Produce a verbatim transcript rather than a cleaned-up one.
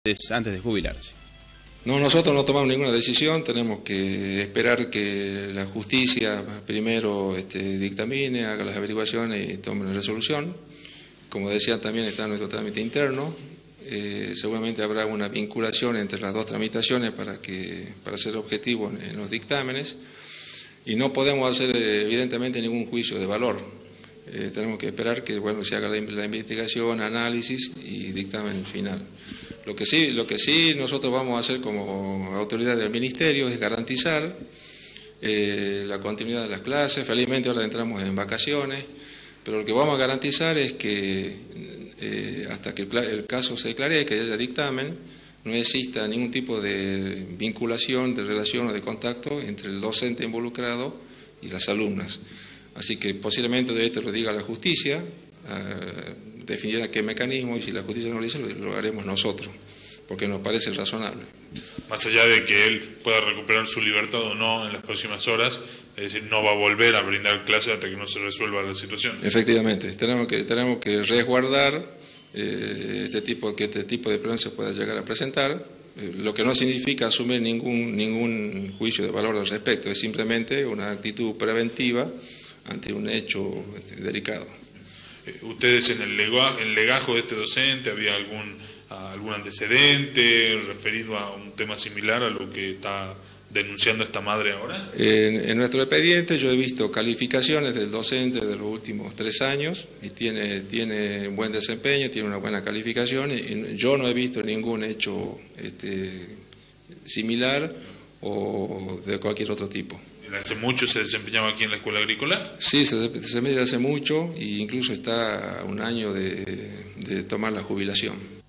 antes de jubilarse. No, nosotros no tomamos ninguna decisión, tenemos que esperar que la justicia primero este, dictamine, haga las averiguaciones y tome una resolución. Como decía, también está nuestro trámite interno. Eh, seguramente habrá una vinculación entre las dos tramitaciones para, que, para ser objetivo en, en los dictámenes. Y no podemos hacer evidentemente ningún juicio de valor. Eh, tenemos que esperar que bueno, se haga la, la investigación, análisis y dictamen final. Lo que sí, lo que sí nosotros vamos a hacer como autoridad del Ministerio es garantizar eh, la continuidad de las clases. Felizmente ahora entramos en vacaciones, pero lo que vamos a garantizar es que eh, hasta que el, el caso se declare, que haya dictamen, no exista ningún tipo de vinculación, de relación o de contacto entre el docente involucrado y las alumnas. Así que posiblemente de esto lo diga la justicia, eh, definirá qué mecanismo, y si la justicia no lo dice, lo, lo haremos nosotros, porque nos parece razonable. Más allá de que él pueda recuperar su libertad o no en las próximas horas, es decir, no va a volver a brindar clases hasta que no se resuelva la situación. Efectivamente, tenemos que, tenemos que resguardar eh, este tipo, que este tipo de problema se pueda llegar a presentar, eh, lo que no significa asumir ningún, ningún juicio de valor al respecto, es simplemente una actitud preventiva ante un hecho este, delicado. ¿Ustedes en el, lega, el legajo de este docente había algún, algún antecedente referido a un tema similar a lo que está denunciando esta madre ahora? En, en nuestro expediente yo he visto calificaciones del docente de los últimos tres años y tiene, tiene buen desempeño, tiene una buena calificación, y yo no he visto ningún hecho este, similar o de cualquier otro tipo. ¿Hace mucho se desempeñaba aquí en la escuela agrícola? Sí, se desempeña hace mucho e incluso está a un año de, de tomar la jubilación.